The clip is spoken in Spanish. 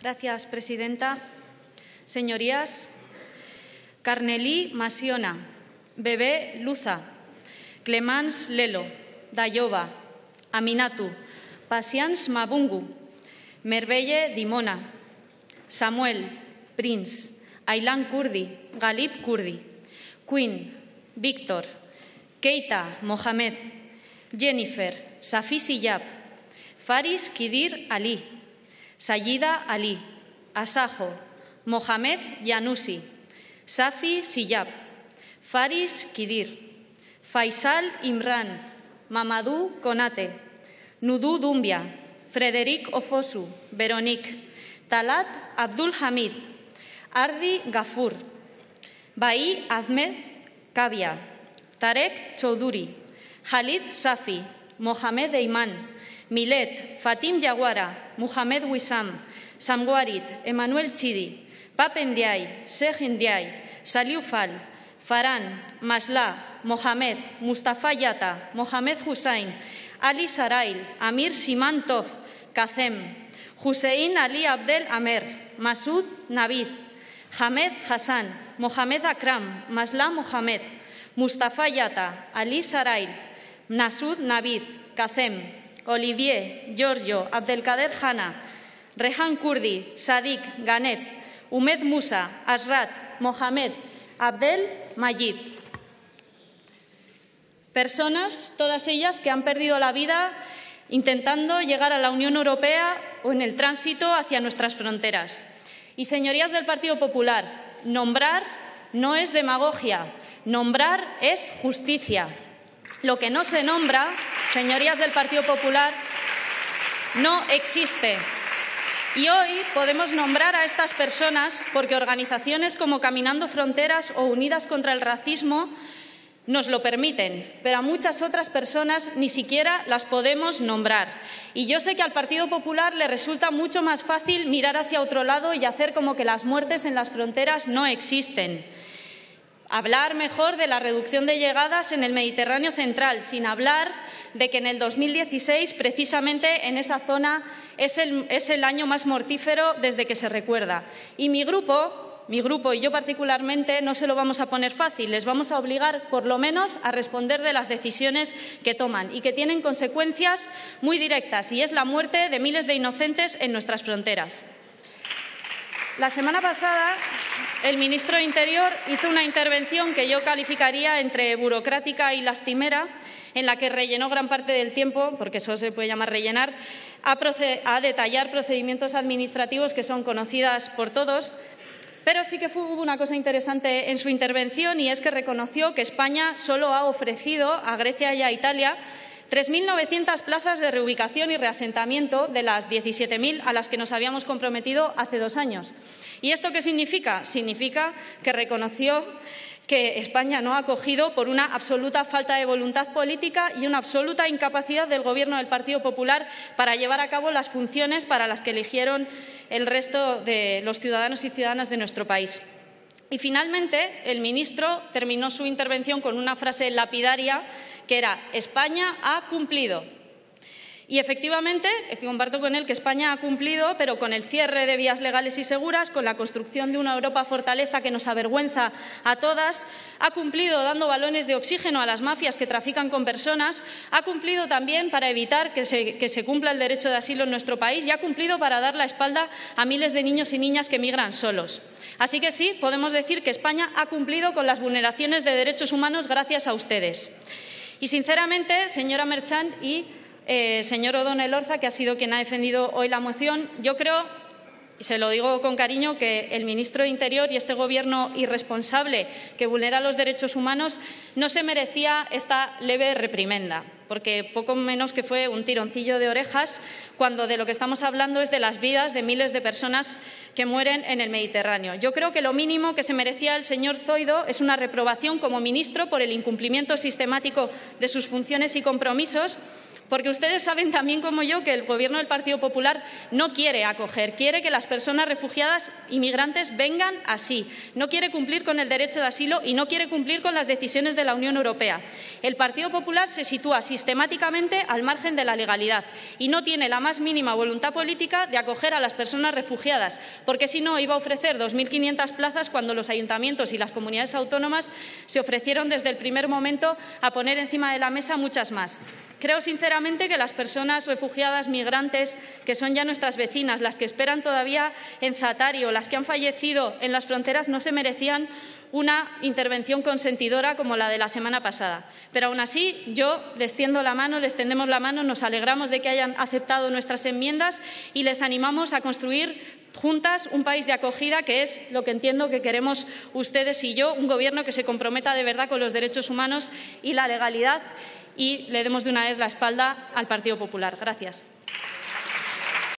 Gracias, presidenta. Señorías, Carnelí Masiona, Bebé Luza, Clemans Lelo, Dayova, Aminatu, Pasians Mabungu, Merbelle Dimona, Samuel, Prince, Aylan Kurdi, Galib Kurdi, Quinn, Víctor, Keita Mohamed, Jennifer, Safi Siyab, Faris Kidir Ali, Sayida Ali, Asajo, Mohamed Yanusi, Safi Siyab, Faris Kidir, Faisal Imran, Mamadou Konate, Nudu Dumbia, Frederic Ofosu, Veronique, Talat Abdul Hamid, Ardi Gafur, Bai Ahmed Kavia, Tarek Choudhury, Khalid Safi, Mohamed Eiman, Milet, Fatim Yaguara, Mohamed Wissam, Samguarit, Emanuel Chidi, Papen Ndiaye, Sheikh Ndiaye, Saliu Fall, Farhan, Masla, Mohamed, Mustafa Yatta, Mohamed Hussain, Ali Sarail, Amir Siman Tov, Kazem, Hussein Ali Abdel Amer, Masud Navid, Hamed Hassan, Mohamed Akram, Masla Mohamed, Mustafa Yatta, Ali Sarail, Nasud Navid, Kazem, Olivier, Giorgio, Abdelkader Hanna, Rehan Kurdi, Sadik, Ganet, Umed Musa, Asrat, Mohamed, Abdel Majid. Personas, todas ellas, que han perdido la vida intentando llegar a la Unión Europea o en el tránsito hacia nuestras fronteras. Y, señorías del Partido Popular, nombrar no es demagogia, nombrar es justicia. Lo que no se nombra, señorías del Partido Popular, no existe. Y hoy podemos nombrar a estas personas porque organizaciones como Caminando Fronteras o Unidas contra el Racismo nos lo permiten, pero a muchas otras personas ni siquiera las podemos nombrar. Y yo sé que al Partido Popular le resulta mucho más fácil mirar hacia otro lado y hacer como que las muertes en las fronteras no existen. Hablar mejor de la reducción de llegadas en el Mediterráneo central, sin hablar de que en el 2016, precisamente en esa zona, es el año más mortífero desde que se recuerda. Y mi grupo y yo particularmente no se lo vamos a poner fácil. Les vamos a obligar, por lo menos, a responder de las decisiones que toman y que tienen consecuencias muy directas, y es la muerte de miles de inocentes en nuestras fronteras. La semana pasada, el ministro de Interior hizo una intervención que yo calificaría entre burocrática y lastimera, en la que rellenó gran parte del tiempo, porque eso se puede llamar rellenar, a detallar procedimientos administrativos que son conocidas por todos. Pero sí que hubo una cosa interesante en su intervención, y es que reconoció que España solo ha ofrecido a Grecia y a Italia 3.900 plazas de reubicación y reasentamiento de las 17.000 a las que nos habíamos comprometido hace 2 años. ¿Y esto qué significa? Significa que reconoció que España no ha acogido por una absoluta falta de voluntad política y una absoluta incapacidad del Gobierno del Partido Popular para llevar a cabo las funciones para las que eligieron el resto de los ciudadanos y ciudadanas de nuestro país. Y, finalmente, el ministro terminó su intervención con una frase lapidaria que era: España ha cumplido. Y, efectivamente, comparto con él que España ha cumplido, pero con el cierre de vías legales y seguras, con la construcción de una Europa fortaleza que nos avergüenza a todas, ha cumplido dando balones de oxígeno a las mafias que trafican con personas, ha cumplido también para evitar que se cumpla el derecho de asilo en nuestro país, y ha cumplido para dar la espalda a miles de niños y niñas que migran solos. Así que sí, podemos decir que España ha cumplido con las vulneraciones de derechos humanos gracias a ustedes. Y, sinceramente, señora Merchant y señor O'Donnell Orza, que ha sido quien ha defendido hoy la moción, yo creo, y se lo digo con cariño, que el ministro de Interior y este Gobierno irresponsable que vulnera los derechos humanos no se merecía esta leve reprimenda, porque poco menos que fue un tironcillo de orejas, cuando de lo que estamos hablando es de las vidas de miles de personas que mueren en el Mediterráneo. Yo creo que lo mínimo que se merecía el señor Zoido es una reprobación como ministro por el incumplimiento sistemático de sus funciones y compromisos, Porque ustedes saben también como yo que el Gobierno del Partido Popular no quiere acoger, quiere que las personas refugiadas inmigrantes vengan así, no quiere cumplir con el derecho de asilo y no quiere cumplir con las decisiones de la Unión Europea. El Partido Popular se sitúa sistemáticamente al margen de la legalidad y no tiene la más mínima voluntad política de acoger a las personas refugiadas, porque si no iba a ofrecer 2.500 plazas cuando los ayuntamientos y las comunidades autónomas se ofrecieron desde el primer momento a poner encima de la mesa muchas más. Creo sinceramente que las personas refugiadas migrantes, que son ya nuestras vecinas, las que esperan todavía en Zatario, las que han fallecido en las fronteras, no se merecían una intervención consentidora como la de la semana pasada. Pero aún así, yo les tiendo la mano, les tendemos la mano, nos alegramos de que hayan aceptado nuestras enmiendas y les animamos a construir juntas un país de acogida, que es lo que entiendo que queremos ustedes y yo, un Gobierno que se comprometa de verdad con los derechos humanos y la legalidad, y le demos de una vez la espalda al Partido Popular. Gracias.